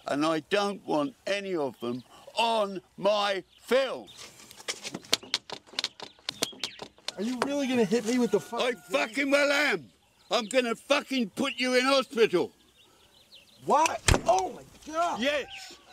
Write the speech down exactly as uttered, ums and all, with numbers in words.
and I don't want any of them on my film. Are you really gonna hit me with the fucking I fucking well am. I'm gonna fucking put you in hospital. What? Oh my God. Yes.